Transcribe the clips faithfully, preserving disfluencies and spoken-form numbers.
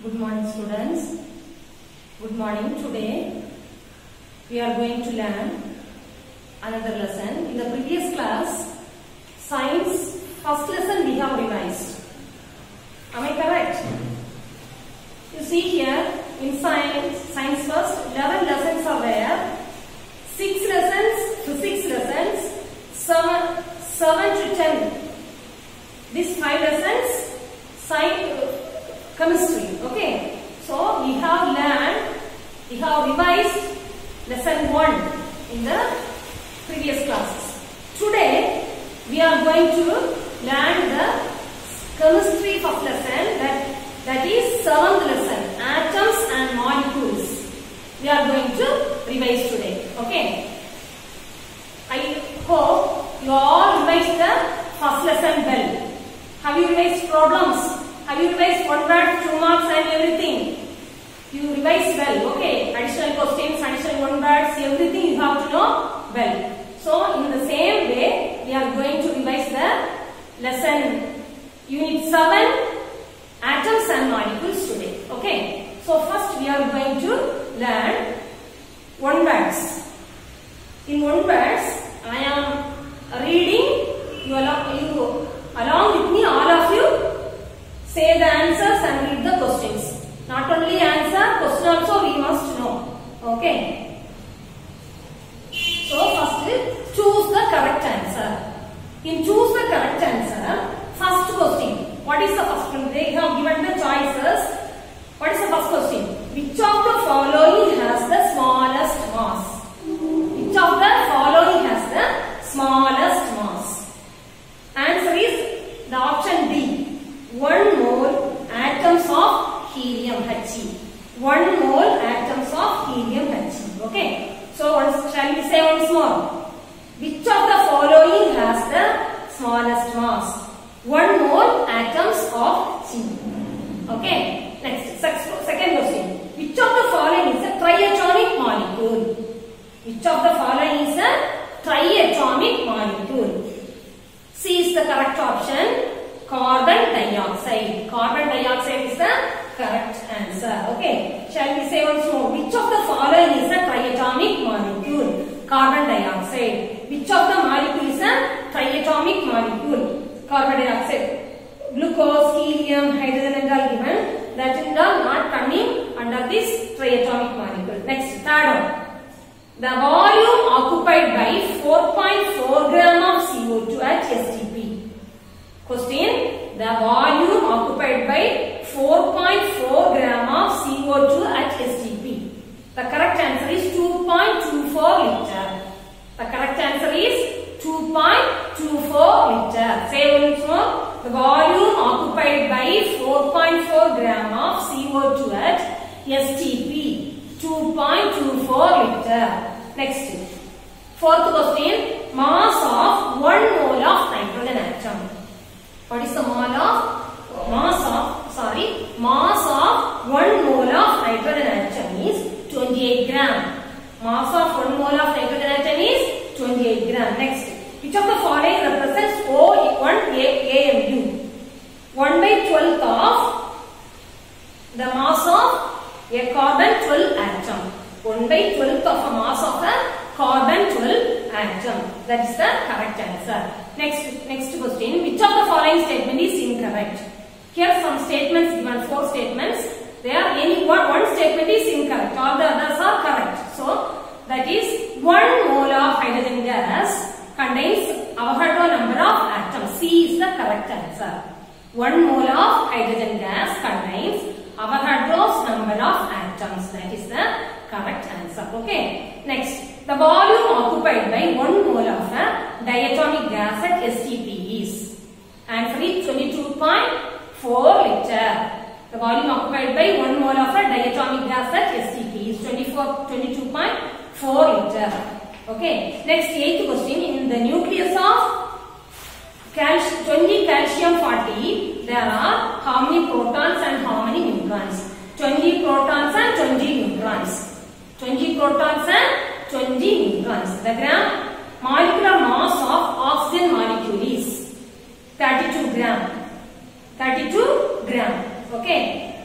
Good morning, students. Good morning. Today we are going to learn another lesson. In the previous class, science first lesson we have revised. Am I correct? You see here in science, science first, eleven lessons are there. Six lessons, physics lessons, seven, seven to ten. These five lessons, science. Chemistry, okay. So we have learned, we have revised lesson one in the previous classes. Today we are going to learn the chemistry first lesson, that that is seventh lesson, atoms and molecules. We are going to revise today, okay. I hope you all revised the first lesson well. Have you revised problems? Have you revised one word, two marks and everything? You revised well, okay. Additional questions, additional one words, everything you have to know well. So, in the same way, we are going to revise the lesson unit seven, atoms and molecules today, okay. So, first we are going to learn one words. In one words, I am reading, you along, you, along with me, all of you, say the answers and read the questions. Not only answer, question also we must know. Okay. So first, choose the correct answer. In choose the correct answer, first question. What is the first question? They have given the choices. What is the first question? Which of the following has the smallest mass? Which of the following has the smallest mass? Answer is the option D. One mole atoms of helium He. One mole atoms of helium He. Okay. So once, shall we say once more? Which of the following has the smallest mass? One mole atoms of He. Okay. Next, second question. Which of the following is a triatomic molecule? Which of the following is a triatomic molecule? C is the correct option. Carbon dioxide. Carbon dioxide is the correct answer. Okay. Shall we say once more? Which of the following is a triatomic molecule? Carbon dioxide. Which of the molecule is a triatomic molecule? Carbon dioxide. Glucose, helium, hydrogen and all given. That is not coming under this triatomic molecule. Next, third one. The volume occupied by four point four gram of C O two at S T P. Question, the volume occupied by four point four gram of C O two at S T P. The correct answer is two point two four liter. The correct answer is two point two four liter. Say once more, the volume occupied by four point four gram of C O two at S T P. two point two four liter. Next, fourth question, mass of one mole of nitrogen atom. What is the mole of mass of sorry mass of one mole of nitrogen atom is twenty-eight gram. Mass of one mole of nitrogen atom is twenty-eight gram. Next, which of the following represents O one A M U? one by twelfth of the mass of a carbon twelve atom. one by twelfth of a mass of a carbon twelve atom. That is the correct answer. Next, next question. Which of the following statement is incorrect? Here some statements given, four statements. There any one, one statement is incorrect. All the others are correct. So that is one mole of hydrogen gas contains Avogadro number of atoms. C is the correct answer. One mole of hydrogen gas contains Avogadro's number of atoms. That is the correct answer. Okay. Next. The volume occupied by one mole of a diatomic gas at S T P is, answer is twenty-two point four liter. The volume occupied by one mole of a diatomic gas at S T P is twenty-two point four liter. Okay. Next, eighth question. In the nucleus of calcium, twenty calcium forty, there are how many protons and how many neutrons? twenty protons and twenty neutrons. twenty protons and twenty neutrons. The gram molecular mass of oxygen molecule is thirty-two gram. thirty-two gram. Okay.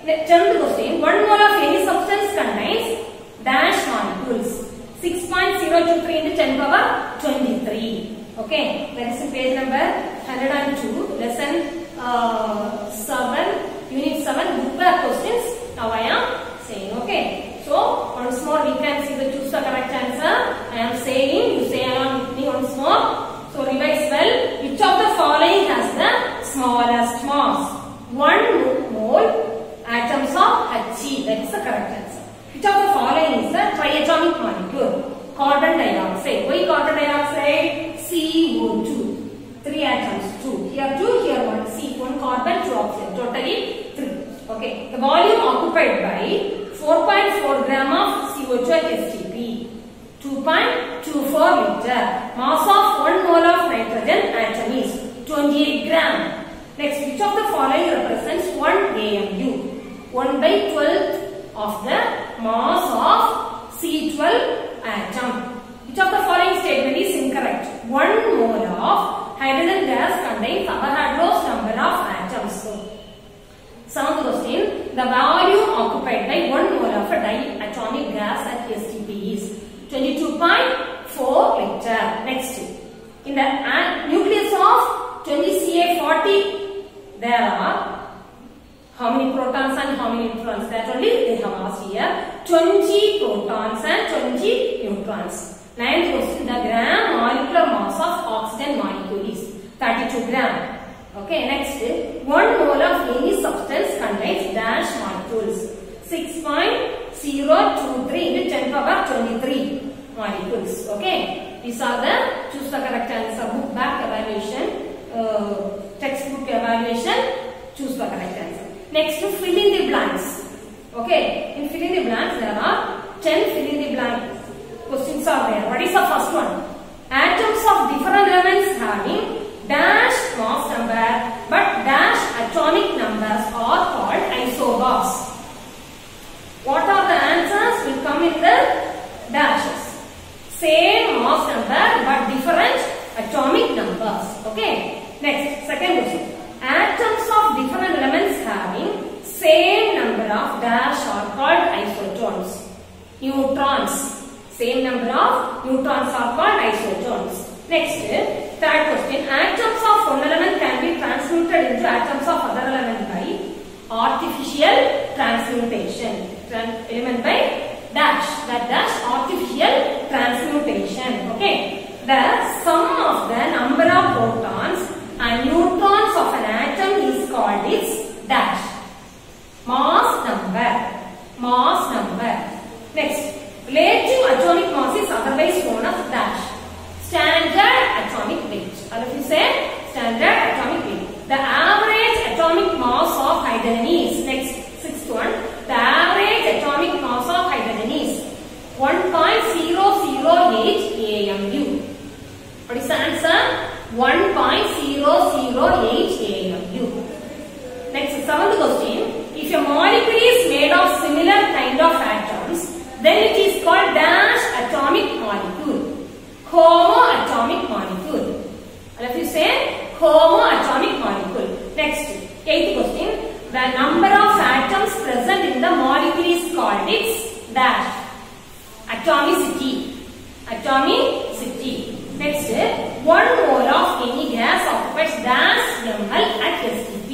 tenth question. One mole of any substance contains dash molecules. six point zero two three into ten power twenty-three. Okay, that is in page number one hundred two, lesson uh, seven, unit seven, book back questions. Now I am saying, okay. So once more we can see the choose the correct answer. I am saying, you say along with me once more. So revise well. Which of the following has the smallest mass? One mole atoms of He. That is the correct answer. Which of the following is the triatomic molecule? Carbon dioxide. Why carbon dioxide? C O two. Three atoms. Two. Here two. Here one. C. One carbon. Two oxygen. Totally three. Okay. The volume occupied by four point four gram of C O two at S T P. two point two four liter. Mass of one mole of nitrogen atom is twenty-eight gram. Next, which of the following represents one A M U? one by twelfth of the mass of C twelve atom. Which of the following statement is incorrect? one mole of hydrogen gas contains Avogadro's number of atoms. Seventh question, the volume occupied by one mole of a diatomic gas at S T P is twenty-two point four liter. Next, in the nucleus of twenty C A forty, there are how many protons and how many neutrons? That only they have asked here. twenty protons and twenty neutrons. Ninth question, the gram molecular mass of oxygen molecule is thirty-two gram. Okay, next, one mole of any substance contains dash molecules. six point zero two three into ten power twenty-three molecules. Okay, these are the choose the correct answer. Book back evaluation, uh, textbook evaluation, choose the correct answer. Next, to fill in the blanks. Okay, in fill in the blanks, there are ten fill in the blank questions are there. What is the first one? Atoms of different elements having dash mass number but dash atomic numbers are called isobars. What are the answers? Will come in the dashes. Same mass number but different atomic numbers. Okay. Next, second question. Atoms of different elements having same number of dash are called isotones. Neutrons. Same number of neutrons are called isotones. Next, third question. Atoms of one element can be transmuted into atoms of other element by artificial transmutation. Trans element by dash. That dash artificial transmutation. Okay. The sum of the number of protons and neutrons of an atom is called its dash. Mass number. Mass number. Next, relative atomic mass is otherwise known as dash. Standard atomic weight. Or if you say standard atomic weight. The average atomic mass of hydrogen is, next, sixth one. The average atomic mass of hydrogen is one point zero zero eight A M U. What is the answer? one point zero zero eight A M U. Next, seventh question. If a molecule is made of similar kind of atoms, then it is called dash atomic molecule. Homoatomic molecule. And if you say homoatomic molecule. Next, eighth question. The number of atoms present in the molecule is called its dash. Atomicity. Atomicity. Next, one mole of any gas occupies dash ml at S T P.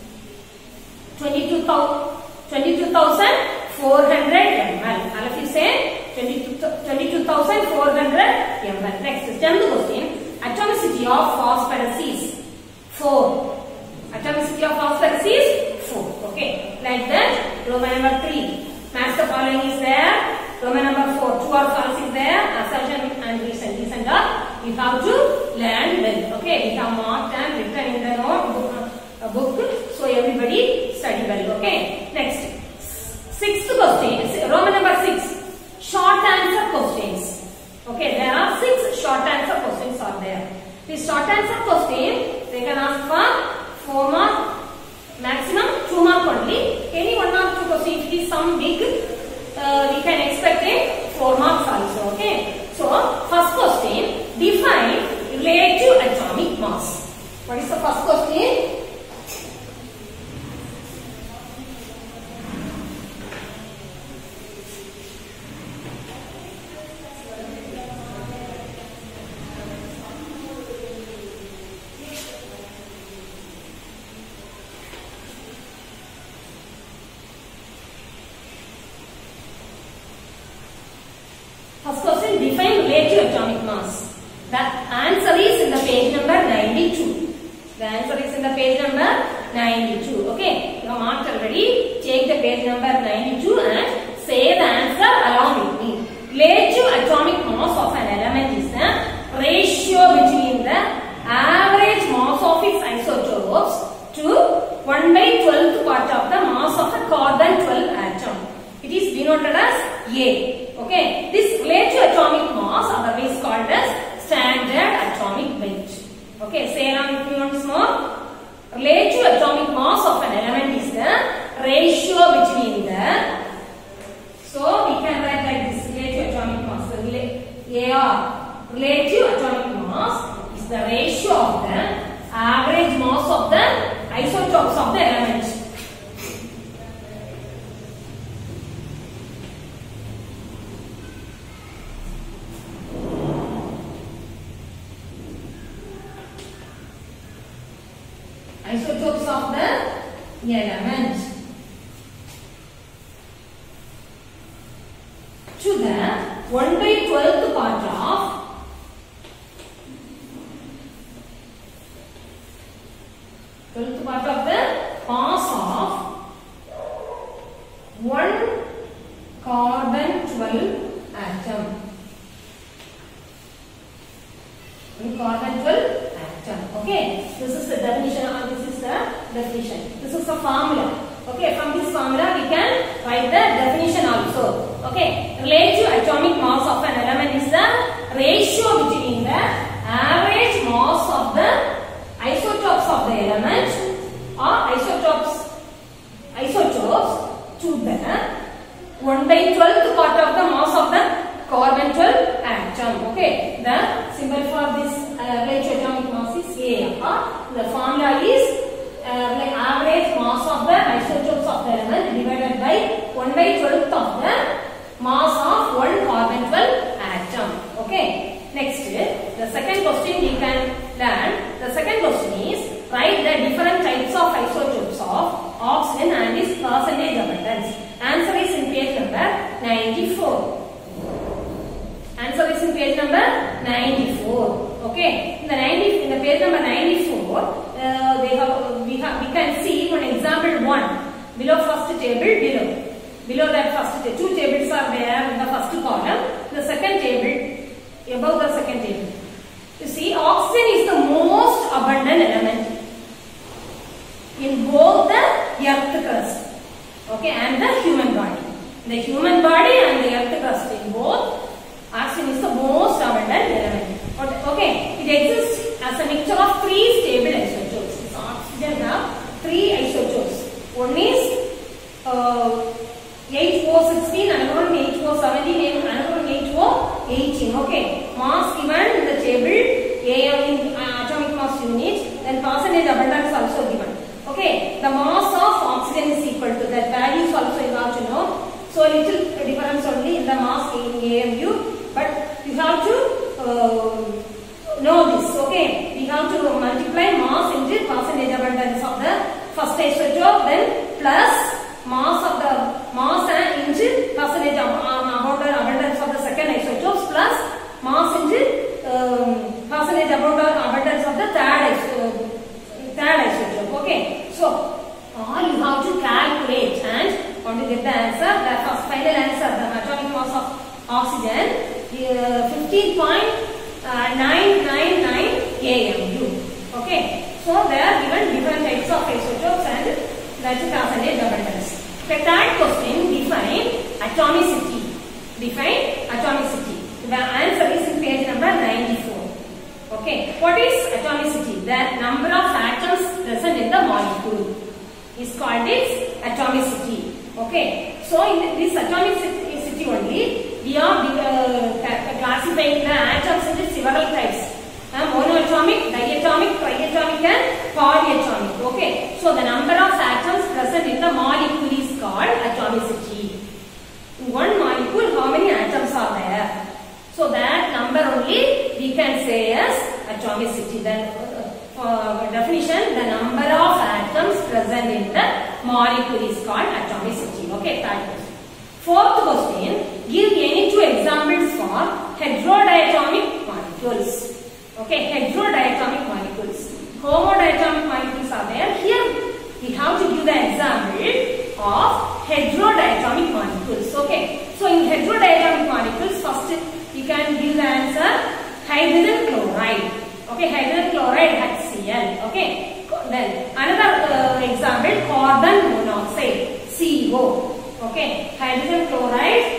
twenty-two thousand four hundred milliliters. And if you say twenty-two thousand four hundred milliliters. Next, tenth question. Atomicity of phosphorus is four. Atomicity of phosphorus is four. Okay. Like that, Roman number three. Match the following is there. Roman number four. True or false is there. Assumption and reason. Reason are we have to learn well. Okay. We have marked and written in the note book. Uh, book. So everybody study well. Okay. Next. Sixth question. Roman number six. Short answer questions. Okay. There are six short answer questions are there. This short answer question they can ask for four mark, maximum two mark only. Any one or two question if it is some big, uh, we can expect it four marks also. Okay. So first question, define relative atomic mass. What is the first question? First question, define relative atomic mass. The answer is in the page number ninety-two. The answer is in the page number ninety-two. Okay, you have marked already. Take the page number ninety-two and say the answer along with me. Relative atomic mass of an element is the ratio between the average mass of its isotopes to one by twelfth part of the mass of a carbon twelve atom. It is denoted as A. Okay, this relative atomic mass otherwise called as standard atomic weight. Okay, say along with me once more. Relative atomic mass of an element is the ratio between the, so we can write like this, relative atomic mass. A R, relative atomic mass is the ratio of the average mass of the isotopes of the element. Isotopes of the element to the one by twelfth part of twelfth part of the mass of one carbon twelve atom. One carbon twelve atom. Okay, this is the definition, or this is the definition. This is the formula. Okay, from this formula we can write the definition also. Okay, relative atomic mass of an element is the ratio between the average mass of the isotopes of the element or isotopes isotopes to the one by twelfth part of the mass of the carbon twelve atom. Okay, the symbol for this uh, relative atomic mass is A. Uh, the formula is uh, like average mass of the isotopes of the element divided by one by twelfth of the mass of one carbon twelve atom. Okay, next the second question we can learn. The second question is write the different types of isotopes of oxygen and its percentage abundance. Answer is in page number ninety-four. Answer is in page number ninety-four. Okay, in the ninety in the page number ninety-four, uh, they have we have we can see one example one below first table below below that first table. Two tables are there in the first column. The second table above the second table. You see, oxygen is the most abundant element in both the earth crust, okay, and the human body. The human body and the earth crust, in both, oxygen is the most abundant element. Okay, it exists as a mixture of three stable isotopes. So oxygen have three isotopes. One is uh, H O sixteen, another one H O seventeen, and another one H O eighteen. Okay, mass given in the table, A M in uh, atomic mass unit, then percentage abundance also given. Okay, the mass of oxygen is equal to that value is also you have to know. So little difference only in the mass in A M U, but you have to uh, know this. Okay, we have to multiply mass into percentage abundance of the first isotope, then plus mass of the mass and into percentage of um, abundance of the second isotopes plus mass into um, percentage abundance of the third isotope. Third isotope. Okay, so all you have to calculate and want to get the answer. The first final answer, the atomic mass of oxygen, uh, fifteen point nine nine nine A M U. Okay, so they are given different types of isotopes and that's the percentage abundance. The third question, define atomicity. Define atomicity. The answer is in page number ninety-four. Okay, what is atomicity? The number of atoms present in the molecule is called its atomicity. Okay, so in this atomicity only, we are uh, classifying the atoms into several types. Uh, monoatomic, diatomic, triatomic and polyatomic. Okay, so the number of atoms present in the molecule is called atomicity. In one molecule, how many atoms are there? So that number only we can say as atomicity. Then uh, for definition, the number of atoms present in the molecule is called atomicity. Okay, third question. Fourth question, give any two examples examples for heterodiatomic molecules. Okay, heterodiatomic molecules. Homodiatomic molecules are there. Here we have to give the example of heterodiatomic molecules. Okay, so in heterodiatomic molecules, first you can give the answer hydrogen chloride. Okay, hydrogen chloride HCl. Okay, then another uh, example, carbon monoxide C O. Okay, hydrogen chloride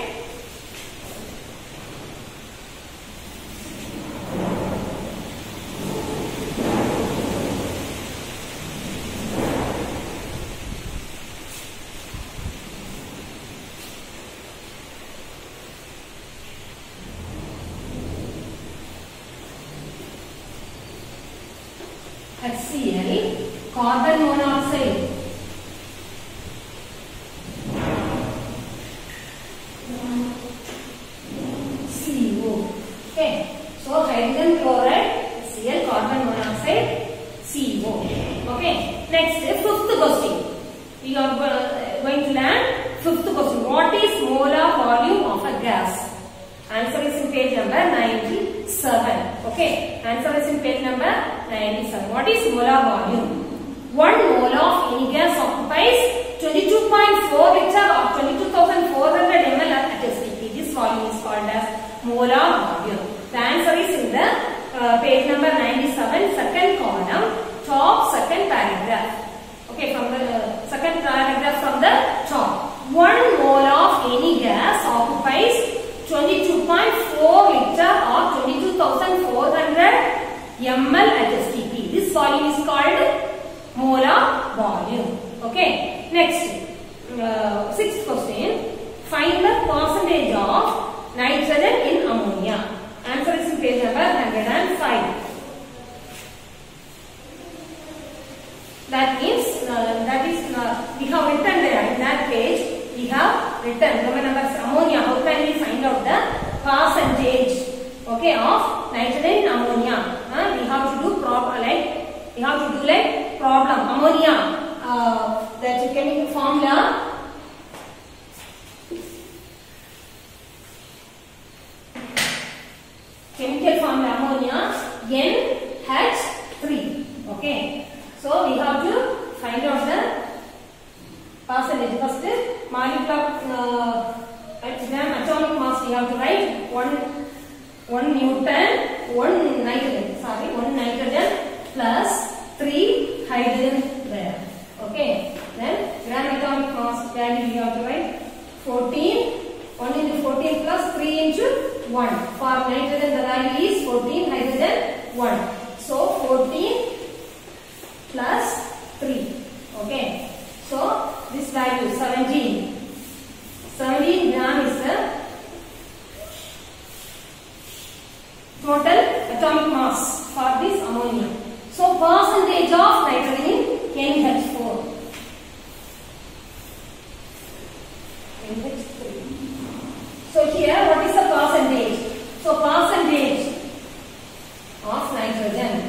HCl, carbon monoxide C O. Okay, so hydrogen chloride HCl, carbon monoxide C O. Okay, next fifth question. We are going to learn fifth question. What is molar volume of a gas? Answer is in page number ninety-seven. Okay, answer is in page number ninety-seven. What is molar volume? One mole of any gas occupies twenty-two point four liter or twenty-two thousand four hundred milliliters at S T P. This volume is called as molar volume. The answer is in the uh, page number ninety-seven, second column, top second paragraph. Okay, from the uh, second paragraph from the top. One mole of any gas occupies twenty-two point four liter or twenty-two thousand four hundred milliliters at S T P. This volume is called molar volume. Okay. Next, uh, sixth question. Find the percentage of nitrogen in ammonia. Answer is in page number one hundred five. That means uh, that is uh, we have written there in that page. We have written remember ammonia. How can we find out the percentage? Okay, of nitrogen in ammonia. Uh, we have to do proper like we have to do like problem ammonia. Uh, that chemical formula. Chemical formula ammonia N H three. Okay, so we have to find out the percentage. First, molecular uh, atomic mass we have to write one one Newton, one nitrogen. Sorry, one nitrogen plus three hydrogen there. Okay. Then gram atomic mass value we have to write fourteen. one into fourteen plus three into one. For nitrogen the value is fourteen, hydrogen one. So fourteen plus three. Okay. So this value seventeen. seventeen gram is the total atomic mass for this ammonia. So percentage of nitrogen in N H four. N H three. So here what is the percentage? So percentage of nitrogen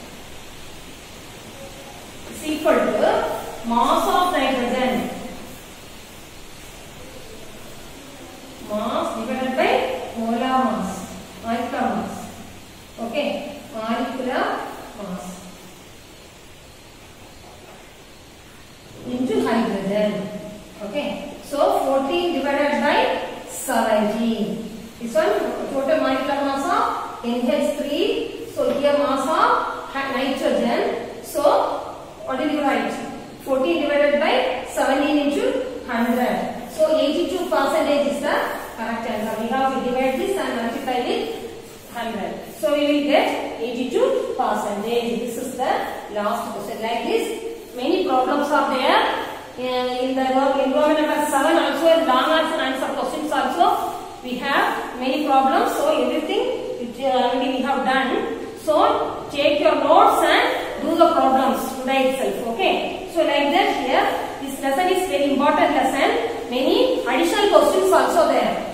is equal to mass of nitrogen, mass divided by molar mass, molecular mass. Okay, molecular mass into hydrogen. Okay, so fourteen divided by seventeen. This one total molecular mass of N H three. So here mass of nitrogen. So what did you write? fourteen divided by seventeen into one hundred. So eighty-two percentage is the correct answer. We have to divide this and multiply with one hundred. So we will get eighty-two percentage. This is the last question. Like this, many problems are there. Uh, in the environment number seven also, in long answer answer questions also, we have many problems. So everything which uh, already we have done. So take your notes and do the problems today itself. Okay. So like that here, this lesson is very important lesson. Many additional questions also there.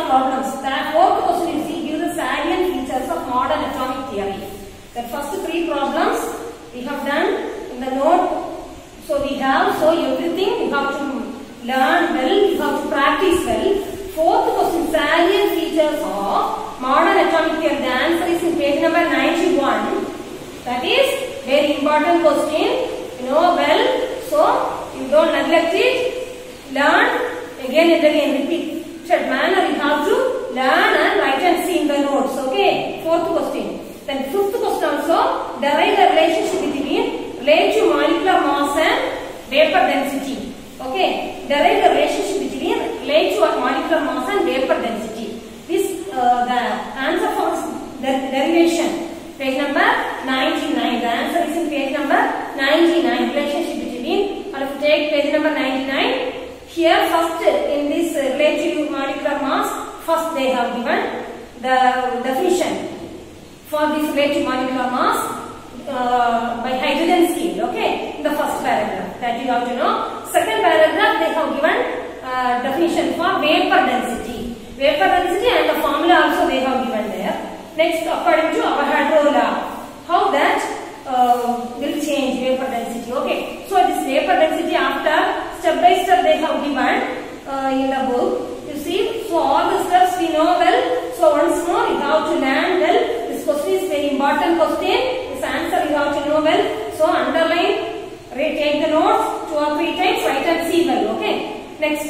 of problems. The fourth question is see, give the salient features of modern atomic theory. The first three problems we have done in the note. So we have, so everything you have to learn well, you have to practice well. Fourth question, salient features of modern atomic theory. The answer is in page number ninety-one. That is very important question. You know well, so you don't neglect it. Learn again and again, repeated manner. You have to learn and write and see in the notes. Okay. Fourth question. Then fifth question also, derive the relationship between relative molecular mass and vapor density. Okay. Derive the relationship between relative molecular mass and vapor density. This uh, the answer for the derivation. Page number ninety-nine. The answer is in page number ninety-nine. Relationship between. Or if you take page number ninety-nine. Here first in this uh, relative molecular mass, first they have given the definition for this relative molecular mass uh, by hydrogen scale. Okay, in the first paragraph that you have to know. Second paragraph they have given uh, definition for vapor density. Vapor density and the formula also they have given there. Next, according to Avogadro law, how that uh, will change vapor density. Okay, so this vapor density after step by step they have given uh, in the book. You see, so all the steps we know well. So once more you have to learn well. This question is very important question. This answer you have to know well. So underline, take the notes two or three times, write and see well. Okay. Next,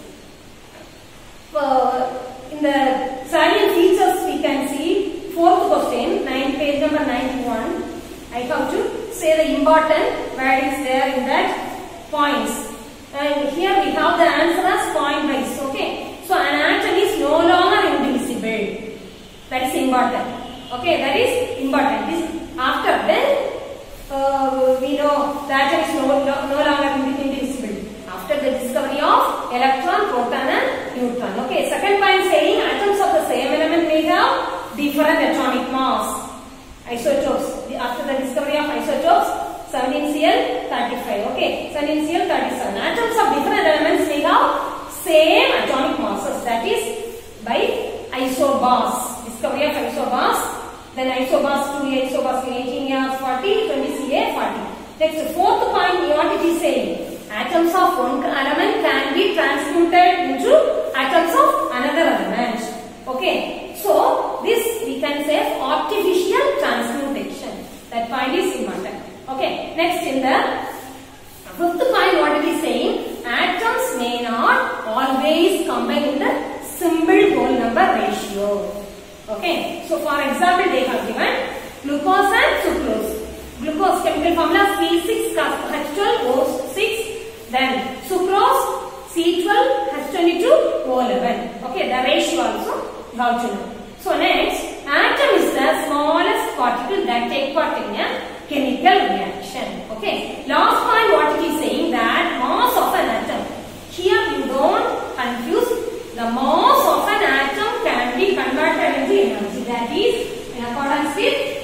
uh, in the salient features we can see fourth question, nine page number ninety-one. I have to say the important wordings there in that points. And here we have the answer as point wise. Okay. So an atom is no longer indivisible. That is important. Okay, that is important. This after then uh, we know the atom is no, no longer indivisible. After the discovery of electron, proton and neutron. Okay, second point saying atoms of the same element may have different atomic mass. Isotopes. After the discovery of isotopes, seventeen C l thirty-five. Okay, seventeen C l thirty-seven. Atoms of different elements may have same atomic masses. That is by isobars. Discovery of isobars. Then isobars two A, isobars eighteen A forty, twenty C A forty. Next, fourth point, what it is saying? Atoms of one element can be transmuted into atoms of another element. Okay. So this we can say artificial transmutation. That point is important. Okay. Next, in the fifth point, what it is saying? Atoms may not always combine in the simple whole number ratio. Okay. So for example, they have given glucose and sucrose. Glucose chemical formula C six H twelve O six. Then sucrose C twelve H twenty-two O eleven. Okay. The ratio also you have to know. So next, atom is the smallest particle that take part in a chemical reaction. Okay. Last point, what it is saying that mass of an atom. Here you don't confuse. The mass of an atom can be converted into energy. That is in accordance with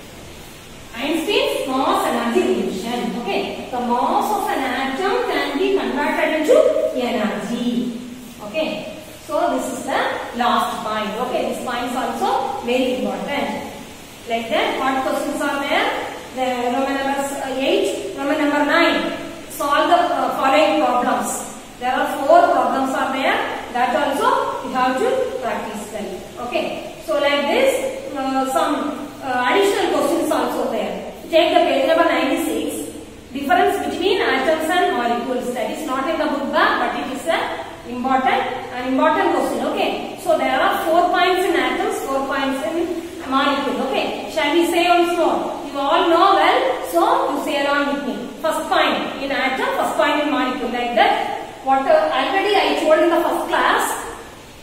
Einstein's mass energy relation. Okay. The mass of an atom can be converted into energy. Okay. So this is the last point. Okay, this point is also very important. Like that, what questions are there? The Roman number eight, Roman number nine. Solve the uh, following problems. There are four problems are there. That also you have to practice them. Okay. So like this, uh, some uh, additional questions also there. Take the page number ninety-six. Difference between atoms and molecules. That is not in the book bag, but it is a important an important question. Okay, so there are four points in atoms, four points in molecules. Okay, shall we say once more? You all know well, so you say along with me. First point in atom, first point in molecule. Like that, what uh, already I told in the first class.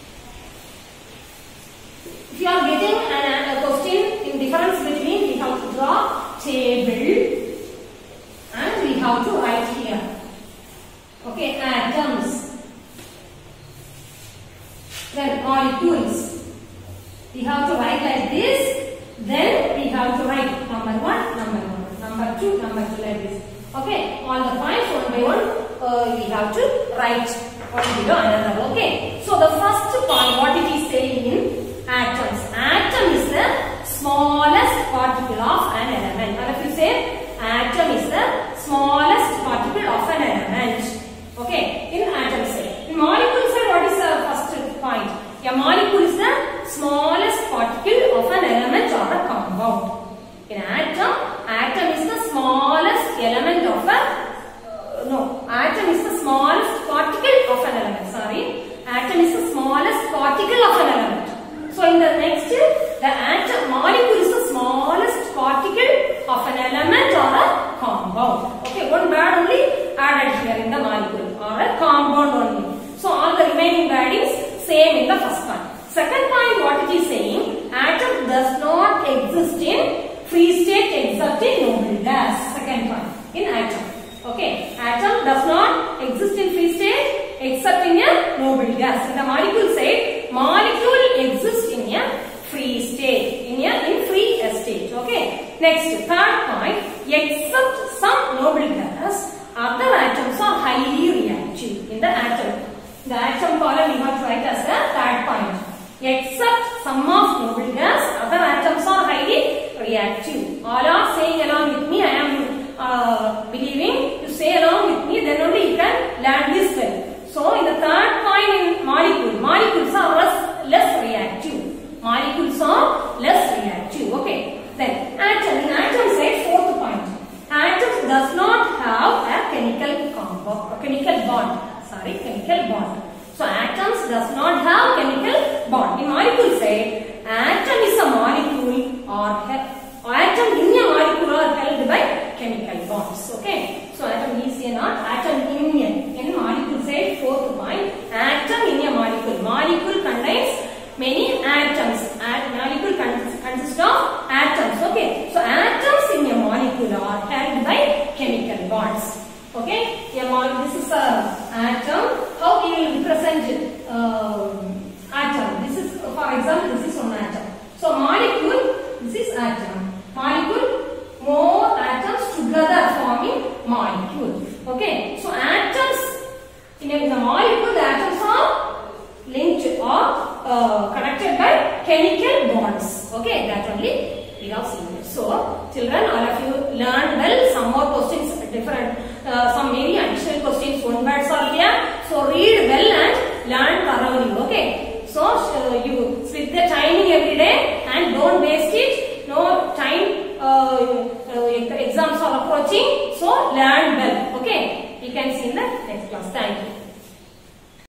If you are getting an, a question in difference between, we have to draw table and we have to write here. Okay, atoms. Then molecules. We have to write like this. Then we have to write number one, number one, number two, number two like this. Okay, all the points one by one uh, we have to write. one below another. Okay. So the first point, what it is saying in atoms. Atom is the smallest particle of an element. Or if you say atom is the smallest particle of an element. Okay. In atom side. In molecule side, what is the first point? A molecule is the smallest particle of an element or a compound. In atom, atom is the smallest element of a uh, no, atom is the smallest particle of an element. Sorry, atom is the smallest particle of an element. So in the next, the atom molecule is the smallest particle of an element or a compound. Okay, one word only added here in the molecule or a compound only. So all the remaining wordings same in the first point. Second point, what it is saying, atom does not exist in free state except in noble gas. Second point, in atom. Okay, atom does not exist in free state except in a noble gas. In the molecule side, molecule exists in a free state, in a in free state. Okay. Next, third point, except some noble gas, other atoms are highly reactive. In the atom, the atom column you have to write as the third point. Except some of noble gas, other atoms are highly reactive. All are saying along with me. I am uh, believing. You say along with me, then only you can learn this well. So in the third point in molecule, molecules are less, less reactive. Molecules are less reactive. Okay. Then atom. In atom side, fourth point. Atom does not have a chemical compound, a chemical bond. Sorry, chemical bond. So atoms does not have chemical bond. In molecule side, atom is a molecule or atom in a molecule are held by chemical bonds. Okay. So atom is a not atom in a. In molecule side, fourth point, atom in a molecule. Molecule contains many atoms. At molecule consists of atoms. Okay. So atoms in a molecule are held by chemical bonds. Okay. A this is a atom. How we will represent uh, atom? This is, for example, this is one atom. So molecule, this is atom. Molecule, more atoms together forming molecule. Okay. So atoms in a, in a molecule, the atoms are linked or uh, connected by chemical bonds. Okay. That only we have seen. So children, all of you learn well. Some more questions different. Uh, some maybe additional questions, one words are there. So read well and learn thoroughly. Okay. So uh, you split the timing every day and don't waste it. No time. Uh, uh, exams are approaching. So learn well. Okay. You can see in the next class. Thank you.